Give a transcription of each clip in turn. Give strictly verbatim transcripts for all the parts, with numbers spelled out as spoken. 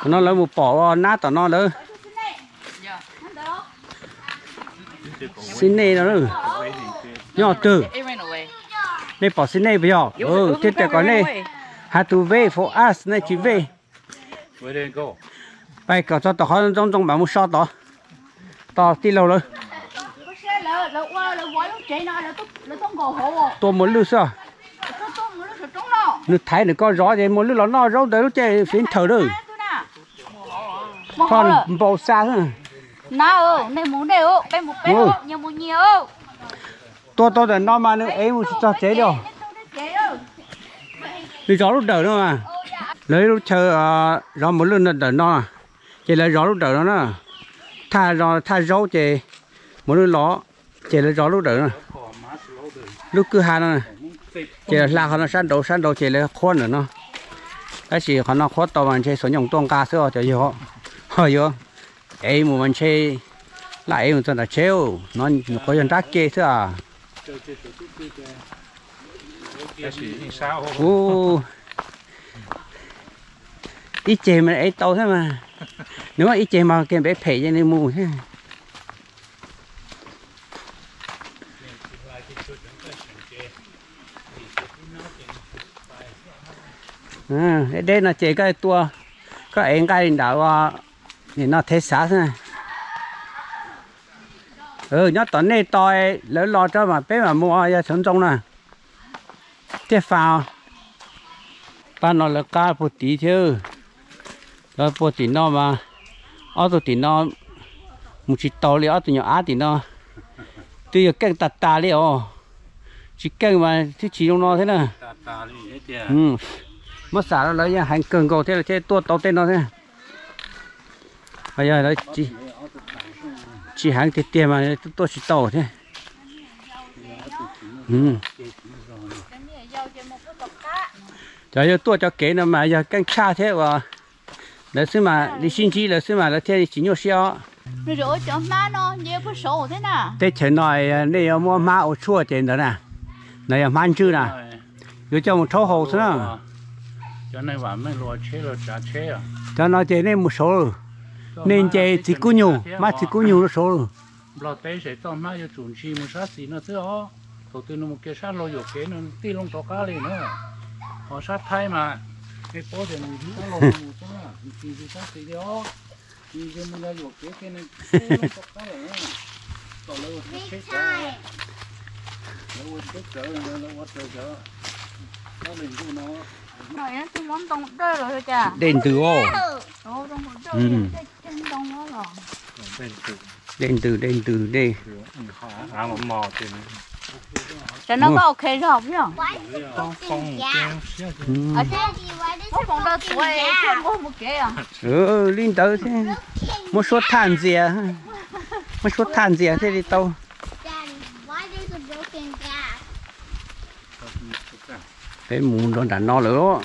nó lấy một bỏ nát tao nó nữa xin này nó nữa nhỏ từ này bỏ xin này bây giờ ừ thếแต่ก่อนnày had to wait for us này chỉ về bây giờ cho tao hỏi trong trong bảo một shot đó tao đi lâu rồi tôi muốn lưu sao nước thái nước có rõ thì muốn lưu nó nó rõ tới lúc chơi phiến thở rồi còn bầu xa thôi nào này muốn đều cái một bé nhiều một nhiều tôi tôi để nó mà nó em cho chế đâu đi gió lúc đầu nữa mà lấy lúc chờ gió một lần là đợi nó chỉ lấy gió lúc đầu nó tha gió tha gió chỉ một lần ló chỉ lấy gió lúc đầu nữa lúc cứ hai nó chỉ là la nó san đầu san đầu chỉ lấy khuôn nữa nó cái gì họ nó khuất tàu mình chơi số nhộng tuông cá sữa cho nhiều họ nhiều em một mình chơi lại em cho là treo nó có dân đắc kê thế à ô ít chè mà ấy tàu thế mà nếu mà ít chè mà cái bé phê cho nên mù thế à đây là chè cái tua cái em cái đảo thì nó thế xá thế này ừ nhớ tuần này tôi lấy lo cho mà bé mà mua ra sống trong nè thế phao ba nó là cá bột tí chứ rồi bột tí nó mà ở tụi tí nó một chỉ tàu li ở tụi nhỏ á tí nó tuy là căng tạt tà li ồ chỉ căng mà thứ chỉ trong nó thế nè ừ mất xả nó lấy nha hành cường cầu thế là thế tua tàu tên nó thế bây giờ đấy chỉ chỉ hàng tiền tiền mà tôi chỉ tàu thế ừ giờ tôi cho kế nó mà giờ căng cha thế và là xí mà đi xin chi là xí mà là thế chỉ nhiều xíu rồi rồi cho má nó nhiều bữa số thế nào thế chuyện này này mua má ở chua trên đó nè này là man chư nè rồi cho một số hồ nữa cho nênว่าไม่รอเชลจะเชอ่ะ cho nó chơi nên một số nên chơi chỉ cú nhiều má chỉ cú nhiều số เราเตะเสร็จต้องมาอยู่จุนชีมุสาสีนะเจ้าตัวตัวนึงมันเกษาเราอยู่เกนึงตีลงตอกาเลยเนาะพอชาติไทยมาไอ้โป๊ะเดี๋ยวนึงที่เราลงมุสาสีมุสาสีเดียวมีเรื่องมันจะอยู่เกแค่นึงตีลงตอกาเลยเนาะต่อเลยว่าเช็คจ้าแล้วว่าเช็คจ้าแล้วว่าเจอจ้าเราเล่นดูเนาะ rồi nó tôi món đông đây rồi cha đền từ ô ừ trên đông đó rồi đền từ đền từ đây à một mò thì cho nó có ok rồi không nhỉ con phong ở trên có phong đó tuổi trên có một cái à ừ linh tới thế một số than gì à một số than gì à thế đi tàu cái mùn nó đã no nữa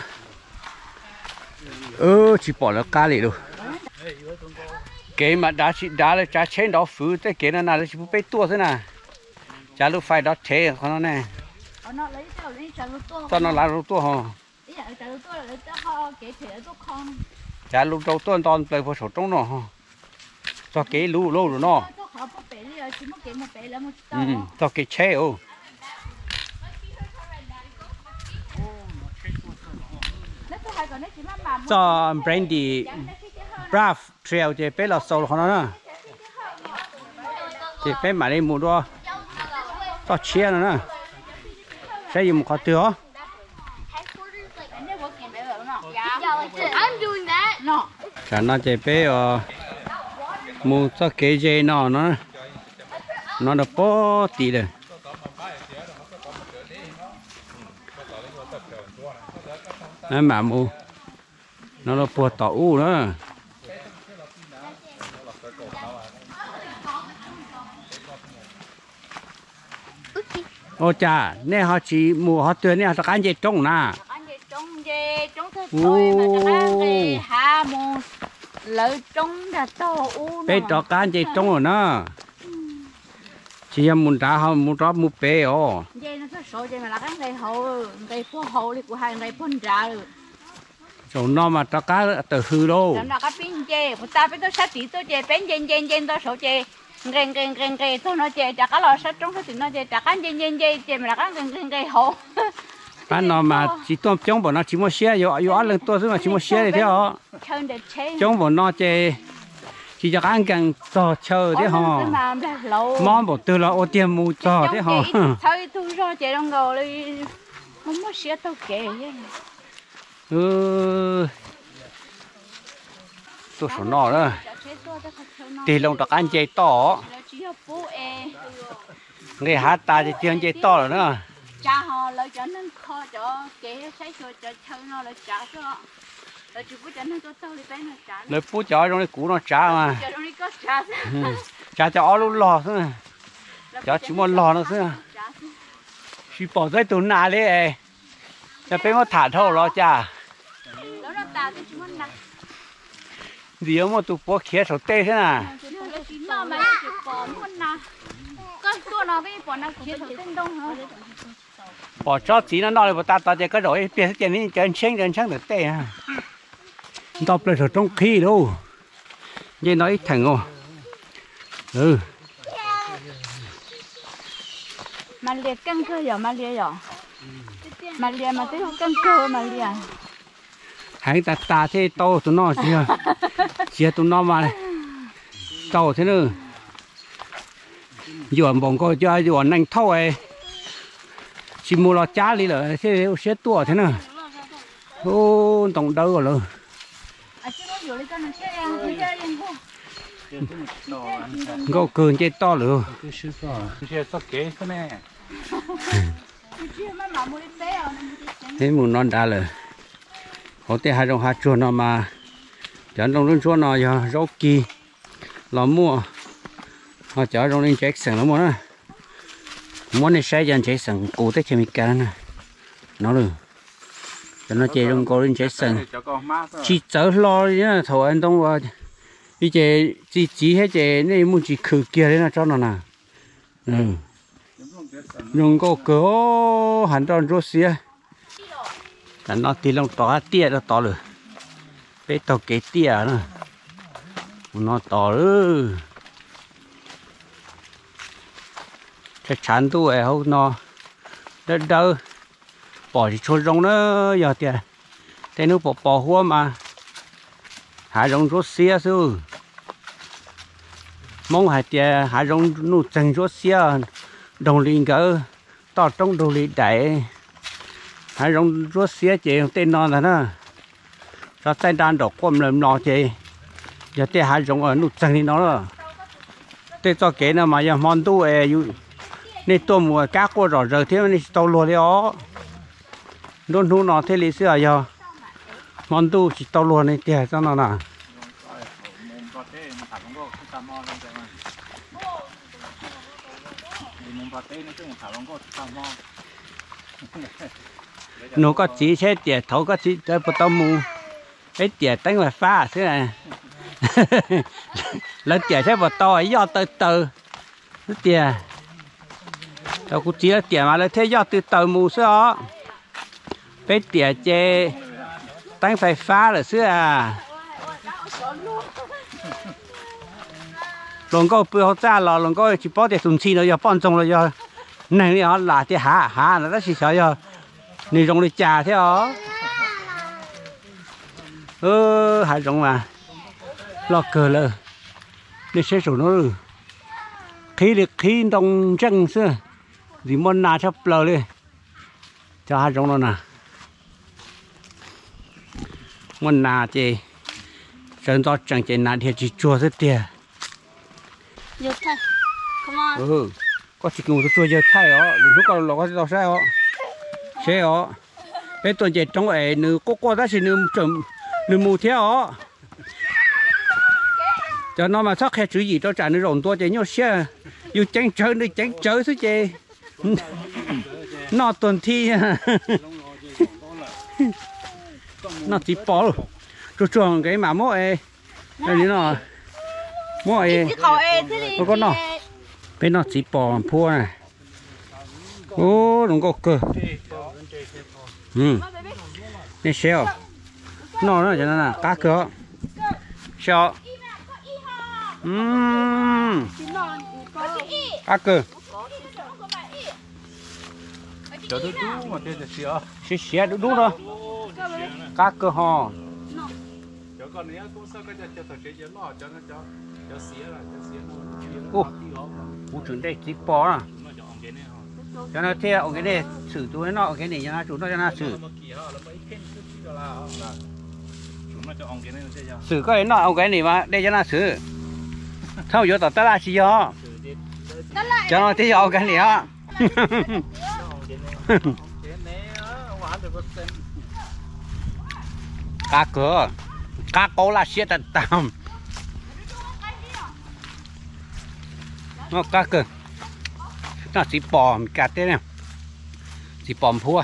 ơ chỉ bỏ là cá này rồi cái mà đã chỉ đã là trả chén đó phứ cái cái nó là chỉ bị tua thế nào trả lúc phải đó chế con nó này cho nó là lúc tua hả trả lúc đầu tuần toàn tới vào số trong nó hả cho cái lú lú rồi nó ừ cho cái chế ô cho brandy braff trail thì bé là sầu nó nè thì bé mà đi mua đó cho chia nữa nè sẽ dùng một cái tứa chả nó chỉ bé mua cho cái gì nó nó nó được bó tí rồi nó mà mua nó là bùa tỏ u nữa ô chà nè họ chỉ mua họ tuyển nè họ ăn gì trống nè trống gì trống thôi thôi mà các bạn đi hà mua lợi trống là to u bé trọ ăn gì trống rồi nè chỉ là muốn ra họ muốn ra mua bé ô vậy nó số vậy mà là cái này hậu đây phố hậu đi của hai này phân ra rồi chỗ nó mà cho cá từ hư đâu nó cái pin chè của ta biết tôi sát tí tôi chè bén chen chen chen tôi số chè geng geng geng geng tôi nó chè chả cá lò sát trong cái nó chè chả cá chen chen chen chè mà là cá geng geng geng hổ bán nó mà chỉ tôm chống bọn nó chỉ mua xe yo yo ăn lần tôi mà chỉ mua xe thì thế họ chống bọn nó chè chỉ cho ăn càng to chờ thế họ món bộ từ là ô tiền mua to thế họ thôi tôi cho chè đông gò đi không mua xe tôi kệ vậy ừ tôi số nọ đó thì lòng đặc ăn chè to người hát ta thì tiếng chè to rồi nữa cha họ lấy cho nên kho cho kế xây cho cho chơi nó lấy trả cho lấy chú bút cho nên cho tao đi bên nó trả lấy bút cho trong cái củ nó trả mà cho nó đi có trả trả cho ó luôn lò thôi cho chú muốn lò nó thôi chỉ bỏ dây tủ nà đấy cho bên nó thả thâu lo cha đó là ta thì chú muốn nè gì mà tụ bỏ khía sầu tê thế nào mà mà chỉ bỏ muốn nè con tua nó với bỏ nó khía sầu tê đông hả bỏ cho chỉ nó nói là ta ta chỉ có rồi tiền tiền này chân sáng chân sáng được tê à đọc lại ở trong khí đâu vậy nói thằng ô ừ mà liệt căng cơ rồi mà liệt rồi mà liệt mà tới căng cơ mà liệt hãy ta ta thế to tụi nó chưa chia tụi nó mà to thế nữa giờ bọn coi cho giờ nhanh thôi chỉ mua lo chả đi là thế sẽ tua thế nào ô tổng đâu rồi gấu cừu chơi to rồi thế muốn non đã rồi có thể hai đồng hai chuột nó mà chọn đồng luôn chuột nó giờ rau kỳ lò mua họ chọn đồng lên chạy sừng nó mua nè muốn này sai dần chạy sừng cụ tới chơi mình cả nè nó rồi cho nó chơi đồng cô lên chạy sừng chỉ chở lo nhá thầu anh đông vào đi chơi chỉ chỉ hết chơi này muốn chỉ khử kia đấy là cho nó nè ừ đồng cô cửa hẳn tròn rốt xía anh nó thì lòng to tia nó to rồi bé to cái tia nữa nó to rồi cái chán tu ấy không nó đỡ đỡ bỏ chỉ cho rong nó giờ tiền thế nó bỏ bỏ hoa mà hạ rong rốt xía sư mong hạ tiền hạ rong nụ chân rốt xía đồng linh cỡ to trong đồng linh đại hai rong rốt xía chị tên non là nó cho tay đan đổ quâm làm nọ chị giờ tên hai rong ở nút chân đi nó rồi tên cho kế nào mà giờ món tu ấy nên tôi mua cá qua rồi rồi thế nên tàu lùa đấy ó đôn thu nó thế lý xưa giờ món tu chỉ tàu lùa này tiền cho nó nào nó có chỉ xe tiền thấu có chỉ tới bắt đầu mua cái tiền đánh vào pha thế này lấy tiền xe bắt đầu ấy do từ từ cái tiền tao cũng chỉ là tiền mà lấy thế do từ từ mua xưa cái tiền chơi đánh phải pha là xưa à lần có bữa họ ra là lần có chỉ bỏ tiền dùng chi rồi giờ bỏ trong rồi giờ này đi họ là thì hả hả là nó chỉ sợ giờ này dùng để trà thế hả ơ hả dùng mà lo cờ lơ để sẽ số nó rồi khí được khí đông chân xưa gì món nào sắp lờ đi cho hả dùng nó nè món nào chị sơn to chẳng chị nào thì chỉ chua rất tiền Dược thay, come on. Ừ, có chỉ cần tôi giờ thay ó, lúc còn lo có gì đâu sai ó, sai ó. Cái tôi chỉ trong ấy nữ có có ra thì nữ chấm nữ mù theo ó. Cho nó mà sắp hết chữ gì cho trả nữ rồng tôi chỉ nhau xe, yêu tránh chơi nữ tránh chơi thôi chứ. Nó tuần thi, nó chỉ bỏ rồi, cho chuồng cái mà mỗi ấy, đây nó. Mỗi nó có nó bên nó chỉ bò phua này ô đúng có cơ ừ này xeo nó nó cho nó là cá cửa sao ừm cá cửa cho đu đu mà thế là xíu xí xí đu đu thôi cá cửa hò cho con này cũng sao cái cho thằng chế cho nó cho nó cho cho xía là cho xía nó ô u chuẩn đây chỉ bò à cho nó theo ông cái này xử tôi nó cái này cho nó chủ nó cho nó xử xử cái nó ông cái này mà đây cho nó xử thâu vô tao ta là gì đó cho nó theo ông cái này á cá cửa cá cố là xếp tận tầm nó cá cửa nó chỉ bò cả thế này chỉ bò phua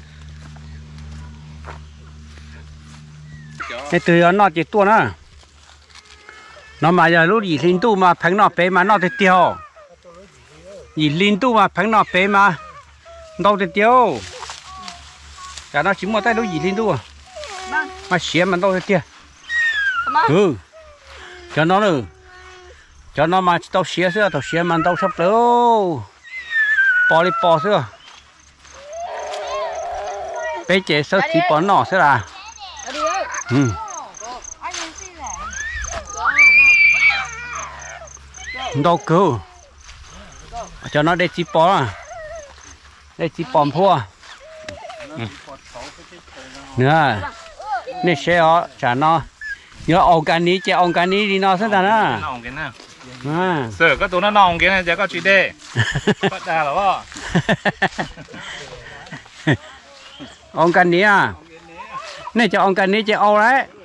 cái từ nó chỉ tua nữa nó mà giờ lúc gì linh tu mà phẳng nó bé mà nó thì tiêu gì linh tu mà phẳng nó bé mà đâu thì tiêu cả nó chỉ mua tay lúc gì linh tu à mà xé mà đâu thì tiêu ừ cho nó nữa cho nó mà tao xé xưa tao xé mà tao sắp đâu bỏ đi bỏ xưa bây giờ sao chỉ bỏ nọ xưa à ừ đâu cứu cho nó đây chỉ bỏ à đây chỉ bỏ phua nữa nè xe ó trả nó nhớ ông cái ní chơi ông cái ní đi nó sao ta nòng cái nào à sợ cái tụi nó nòng cái này chỉ có chuyện đây bắt đà là bao ông cái ní à nè cho ông cái ní chơi ô đấy